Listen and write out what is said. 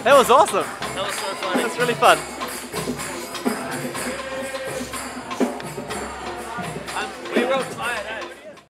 That was awesome. That was so funny. That's really fun.